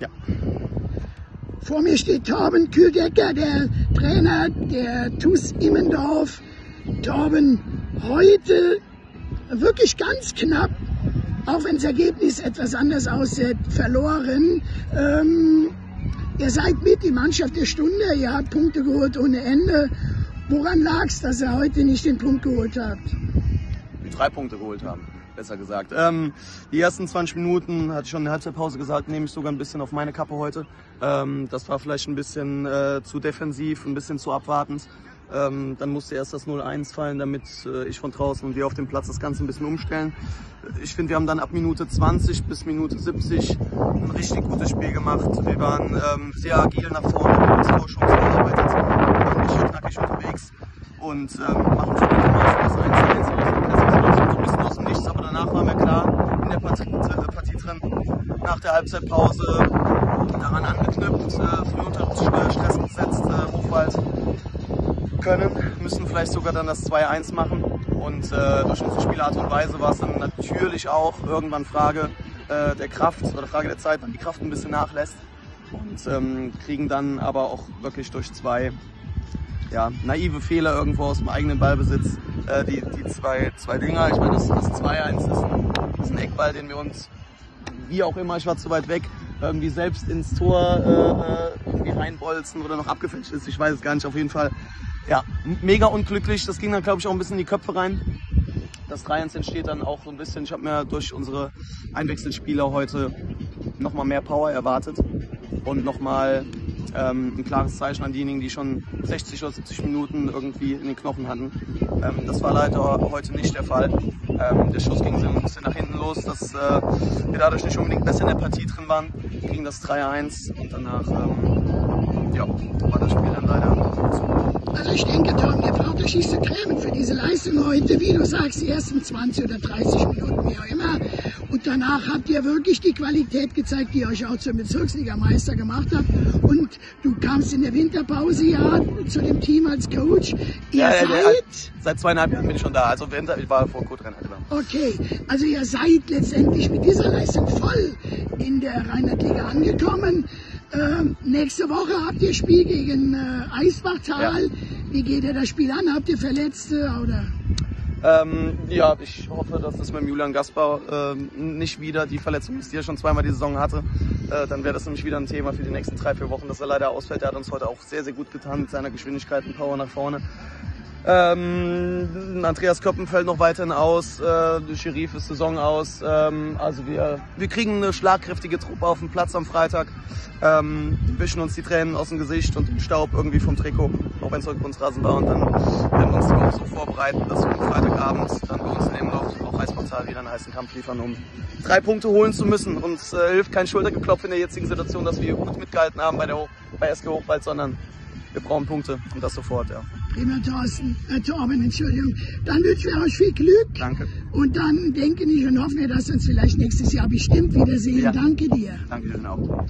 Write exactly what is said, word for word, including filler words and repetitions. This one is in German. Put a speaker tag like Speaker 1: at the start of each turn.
Speaker 1: Ja.
Speaker 2: Vor mir steht Torben Kühldecker, der Trainer der T U S Immendorf. Torben, heute wirklich ganz knapp, auch wenn das Ergebnis etwas anders aussieht, verloren. Ähm, ihr seid mit die Mannschaft der Stunde, ihr habt Punkte geholt ohne Ende. Woran lag es, dass ihr heute nicht den Punkt geholt habt?
Speaker 1: Drei Punkte geholt haben, besser gesagt. Ähm, die ersten zwanzig Minuten, hatte ich schon in der Halbzeitpause gesagt, nehme ich sogar ein bisschen auf meine Kappe heute. Ähm, das war vielleicht ein bisschen äh, zu defensiv, ein bisschen zu abwartend. Ähm, dann musste erst das null eins fallen, damit äh, ich von draußen und wir auf dem Platz das Ganze ein bisschen umstellen. Ich finde, wir haben dann ab Minute zwanzig bis Minute siebzig ein richtig gutes Spiel gemacht. Wir waren ähm, sehr agil nach vorne, haben uns Vorschuss gearbeitet, waren richtig knackig unterwegs und ähm, machen so gut gemacht das eins zu eins. So ein bisschen aus dem Nichts, aber danach war mir klar, in der Partie, äh, Partie drin, nach der Halbzeitpause daran angeknüpft, äh, früh unter Stress gesetzt, äh, Hochwald können, müssen vielleicht sogar dann das zwei eins machen und äh, durch unsere Spielart und Weise war es dann natürlich auch irgendwann Frage äh, der Kraft oder Frage der Zeit, wann die Kraft ein bisschen nachlässt und ähm, kriegen dann aber auch wirklich durch zwei ja, naive Fehler irgendwo aus dem eigenen Ballbesitz äh, die, die zwei, zwei Dinger, ich meine das, das zwei eins ist ein, ist ein Eckball, den wir uns, wie auch immer, ich war zu weit weg, irgendwie selbst ins Tor äh, irgendwie reinbolzen oder noch abgefälscht ist, ich weiß es gar nicht, auf jeden Fall. Ja, mega unglücklich, das ging dann glaube ich auch ein bisschen in die Köpfe rein. Das drei eins entsteht dann auch so ein bisschen, ich habe mir durch unsere Einwechselspieler heute nochmal mehr Power erwartet und nochmal ähm, ein klares Zeichen an diejenigen, die schon sechzig oder siebzig Minuten irgendwie in den Knochen hatten. Ähm, das war leider heute nicht der Fall. Ähm, der Schuss ging so ein bisschen nach hinten los, dass äh, wir dadurch nicht unbedingt besser in der Partie drin waren, ging das drei eins und danach ähm, ja, war das Spiel dann leider zu.
Speaker 2: Also ich denke, Tom, ihr braucht euch nicht zu grämen für diese Leistung heute, wie du sagst, die ersten zwanzig oder dreißig Minuten, wie auch immer. Und danach habt ihr wirklich die Qualität gezeigt, die euch auch zum Bezirksligameister gemacht hat. Und du kamst in der Winterpause ja zu dem Team als Coach. Ihr
Speaker 1: ja,
Speaker 2: seid...
Speaker 1: Ja, ja, seit zweieinhalb Jahren bin ich schon da, also Winter, ich war vor Co-Trainer. Genau.
Speaker 2: Okay, also ihr seid letztendlich mit dieser Leistung voll in der Rheinland-Liga angekommen. Ähm, nächste Woche habt ihr Spiel gegen äh, Eisbachtal. Ja. Wie geht ihr das Spiel an? Habt ihr Verletzte oder?
Speaker 1: Ähm, ja, ich hoffe, dass das mit Julian Gaspar äh, nicht wieder die Verletzung ist, die er schon zweimal die Saison hatte. Äh, dann wäre das nämlich wieder ein Thema für die nächsten drei, vier Wochen, dass er leider ausfällt. Er hat uns heute auch sehr, sehr gut getan mit seiner Geschwindigkeit und Power nach vorne. Ähm, Andreas Köppen fällt noch weiterhin aus, äh, Scherif ist Saison aus, ähm, also wir, wir kriegen eine schlagkräftige Truppe auf dem Platz am Freitag, ähm, wischen uns die Tränen aus dem Gesicht und den Staub irgendwie vom Trikot, auch wenn es heute Kunstrasen war und dann werden wir uns auch so vorbereiten, dass wir am Freitagabend dann bei uns in dem Lauf auch Eisbachtal wieder einen heißen Kampf liefern, um drei Punkte holen zu müssen. Uns äh, hilft kein Schultergeklopf in der jetzigen Situation, dass wir gut mitgehalten haben bei, der Hoch bei S G Hochwald, sondern wir brauchen Punkte und das sofort, ja.
Speaker 2: Prima, Thorsten, äh, Torben, Entschuldigung. Dann wünschen wir euch viel Glück.
Speaker 1: Danke.
Speaker 2: Und dann denken ich und hoffen wir, dass wir uns vielleicht nächstes Jahr bestimmt wiedersehen.
Speaker 1: Ja.
Speaker 2: Danke dir.
Speaker 1: Danke dir auch.